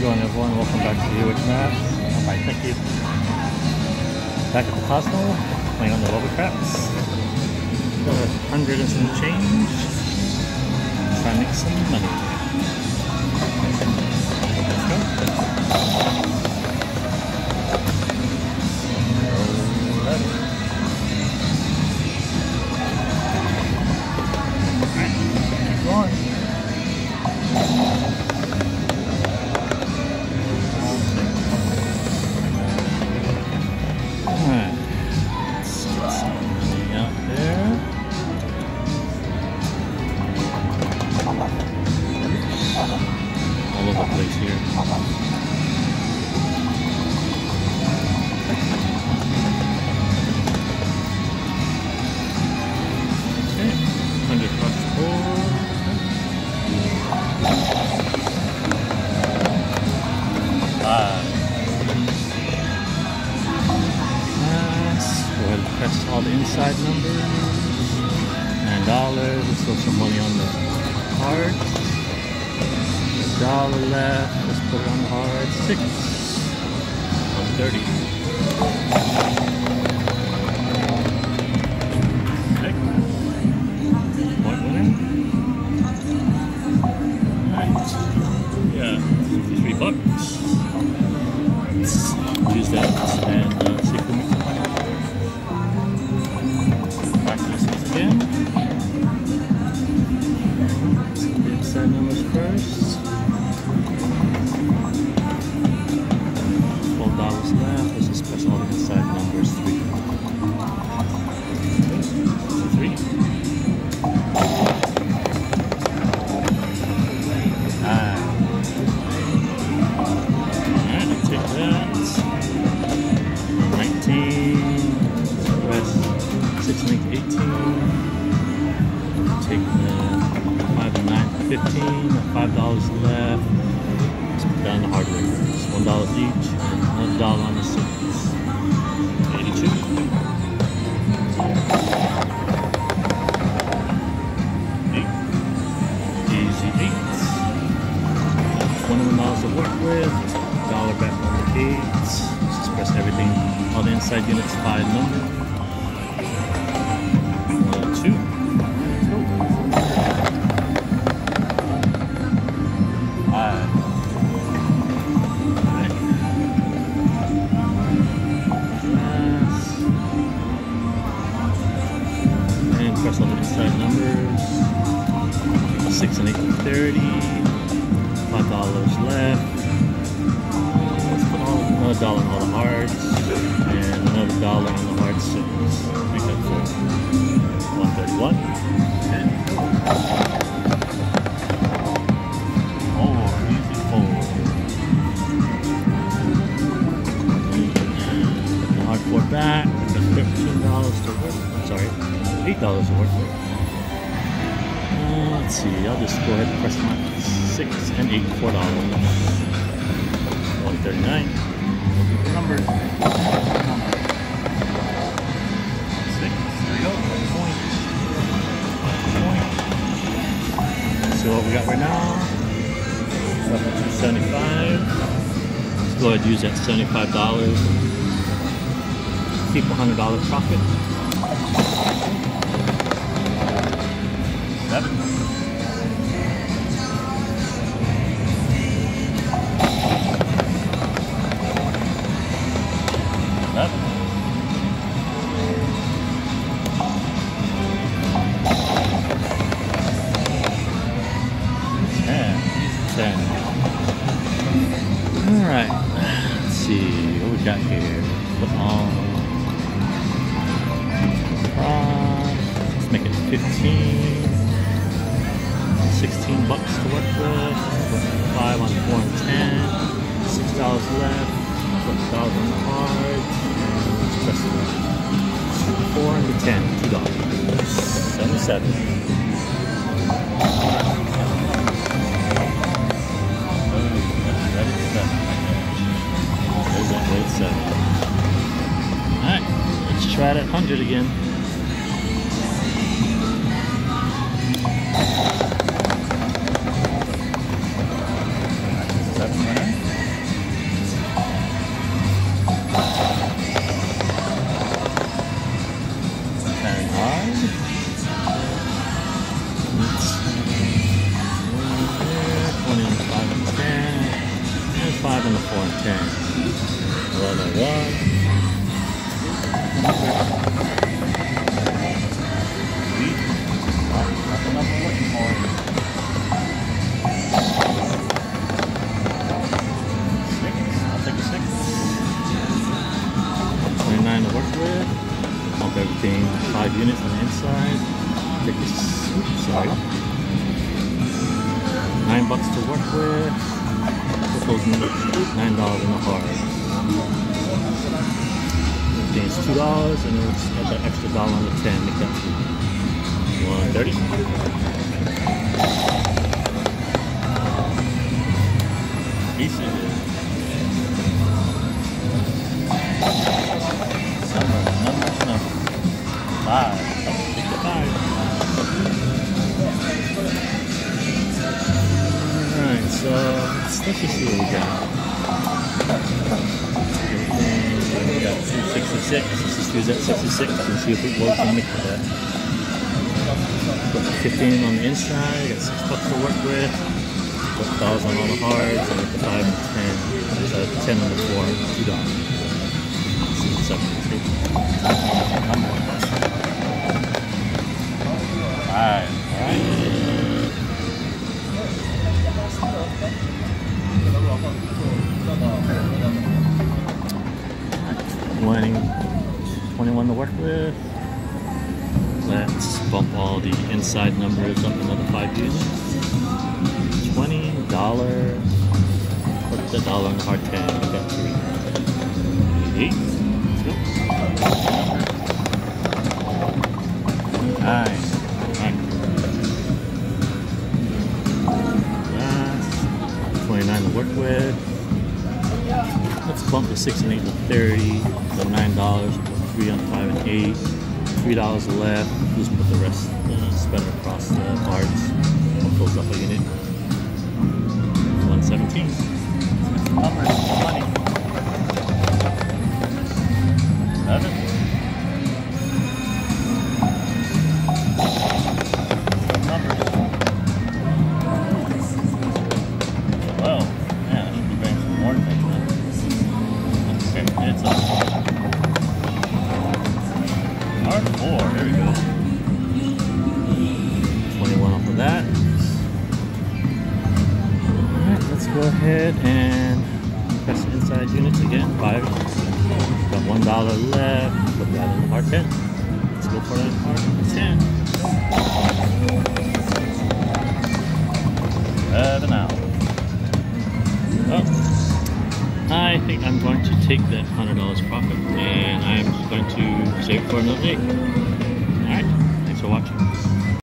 going, everyone? Welcome back to Hewitt Maps. Alright, thank you. Back at the Cosmo, playing on the rubber craps. Got 100 and some change. Try to make some money. Let's go. Alright, keep going. All over the place here. Okay, 100 across the board. Nice. Go ahead and press all the inside numbers. $9. Let's throw some money on the card. $1 left. Let's put it on the hard. 6. 130. Okay. Point winner. Alright. Yeah. $3. Let's use that and see if we make some money. Practice this again. Inside numbers first. $12 left. Let's just press all the inside numbers. 3. 3. Alright, I'll take that. 19. Press 6 and 8 to 18. Take the 5 and 9 to 15. $5 left. Let's put down the hardware. It's $1 each. $1 on the 6. 82. Easy 8. $21 to work with. $1 back on the 8. Let's just press everything. All the inside units, 5 numbers. 1, 2. Press all the inside numbers. 6 and 8 to 30. $5 left. Let's put another $1 on all the hearts and another $1 on the hard 6. Make that 4. 131. And 4. Easy 4. The hard 4 back. $13 to work. Sorry. $8 to work with. Let's see, I'll just go ahead and press my 6 and 8, $4. 139. Number. 6. There we go. Point. So what we got right now? Up to 75. Let's go ahead and use that $75. Keep $100 profit. 7. 11. 10. Alright, let's see what we got here. Put on let's make it 15. $16 to work with. 5 on 4 and 10. $6 left. $12 on the hard. Let's press it. 4 and the 10. $2. 77. There's that rate 7. Alright, let's try that 100 again. $7. 101. That's the number I'm looking for. 6. I'll take a 6. 29 to work with. Pump everything 5 units on the inside. Take a, oops, sorry. $9 to work with. Those $9 in the hard. Everything's $2, and then we'll just add that extra dollar on the 10, make that $130. Decent. Number. 5. Take the 5. Alright, so let's just see what we got. We got 266. Let's just use that 66 and see if it works and mix with that. Put 15 on the inside, got $6 to work with. Put $1,000 on all the hards, and with the 5 and 10. So 10 on the 4, $2. Let's see what's up. 5. Alright. 21 to work with. Let's bump all the inside numbers up another 5 units. $20. Put the dollar on the hard 10. We got 3. 8. Let's go. 29 to work with. Let's bump the 6 and 8 to 30. So $9. 3 on 5 and 8. $3 left. Just put the rest spread across the cards. Bump those up a unit. 117. Numbers. Money. 11. Numbers. 12. Yeah, I should be bringing some more things now. Okay, it's up. R4, there we go. 21 off of that. Alright, let's go ahead and press the inside units again. 5. Got $1 left. Put that in the hard 10. Let's go for that hard 10. 7 out. Oh. I think I'm going to take that $100 profit and I'm just going to save it for another day. Alright, thanks for watching.